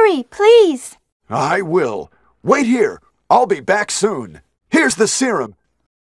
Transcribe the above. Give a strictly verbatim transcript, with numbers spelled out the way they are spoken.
Hurry, please. I will. Wait here. I'll be back soon. Here's the serum.